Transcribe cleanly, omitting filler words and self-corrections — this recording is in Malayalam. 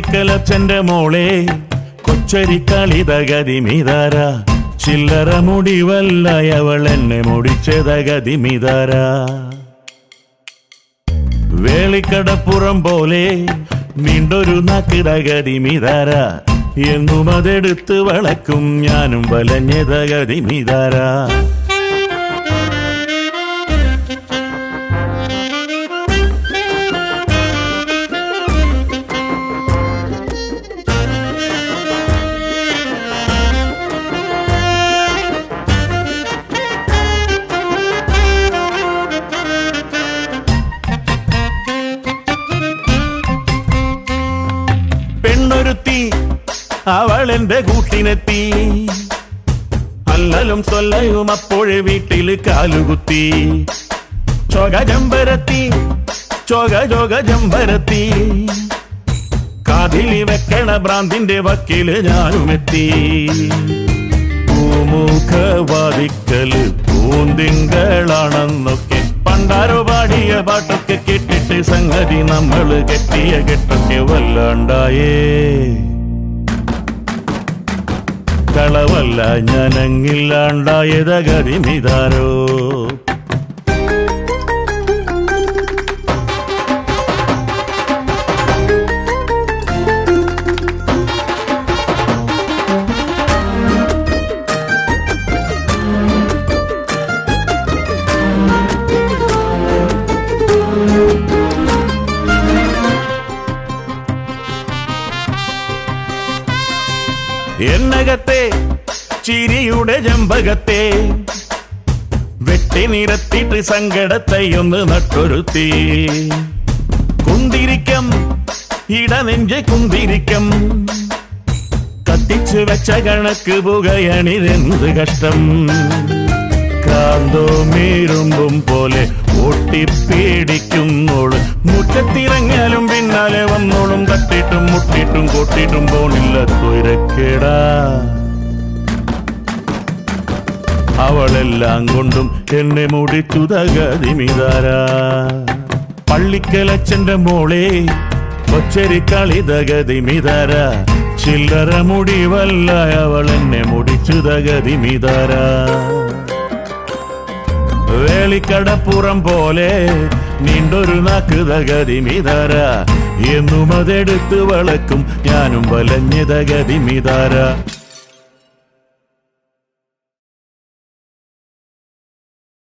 പള്ളിക്കലച്ചന്റെ മോളെ കൊച്ചരിക്കളിതഗതിമിതാര ചില്ലറ മുടിവല്ലയവൾ എന്നെ മുടിച്ചതഗതിമിതാര വേളിക്കടപ്പുറം പോലെ നീണ്ടൊരു നാക്കിടഗതിമിതാര എന്നും അതെടുത്ത് വളക്കും ഞാനും വലഞ്ഞതഗതിമിതാര പെണ്ണൊരുത്തി അവൾ എന്റെ കൂട്ടിനെത്തി അല്ലലും സ്വല്ലയും അപ്പോഴേ വീട്ടിൽ കാലുകുത്തി ചൊകജമ്പരത്തി ചൊകജമ്പരത്തി കാതിലി വെക്കണ ഭ്രാന്തിന്റെ വക്കില് ഞാനുമെത്തി പൂമുഖവാദിക്കല് പൂന്തിങ്കളാണെന്നൊക്കെ പണ്ടാരോ പാടിയ പാട്ടൊക്കെ കേട്ടിട്ട് സംഗതി നമ്മള് കെട്ടിയ കെട്ടൊക്കെ വല്ലാണ്ടായേ കളവല്ല ഞാനങ്ങില്ലാണ്ടായതഗതിമിതാരോ എന്നകത്തെ ചിരിയുടെ ജമ്പകത്തെ വെട്ടി നിരത്തിട്ട് സങ്കടത്തെയൊന്ന് നട്ടൊരുത്തി കുന്തിരിക്കം ഇടനെഞ്ച് കുന്തിരിക്കം കത്തിച്ചു വെച്ച കണക്ക് പുകയണിതെന്ത് കഷ്ടം കാന്തോമീരുമ്പും പോലെ ഓട്ടിപ്പേടിക്കുന്നോള് മുറ്റത്തിറങ്ങിയാലും പിന്നാലെ വന്നോളും തട്ടിട്ടും മുട്ടിട്ടും കൊട്ടിട്ടും പോണില്ല തുരക്കേടാ അവളെല്ലാം കൊണ്ടും എന്നെ മുടിച്ചുതഗതിമിതാര പള്ളിക്കലച്ചന്റെ മോളെ കൊച്ചരിക്കളിതഗതിമിതാര ചില്ലറ മുടിവല്ല അവൾ എന്നെ മുടിച്ചുതഗതിമിതാര വേളിക്കടപ്പുറം പോലെ നീണ്ടൊരു നാക്കുതഗതിമിതാര എന്നും അതെടുത്ത് വളക്കും ഞാനും വലഞ്ഞതഗതിമിതാര